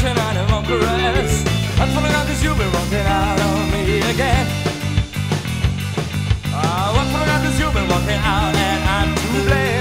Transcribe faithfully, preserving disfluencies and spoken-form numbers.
tonight it won't caress. I'm falling out cause you've been walking out on me again. I'm falling out cause you've been walking out and I'm to blame.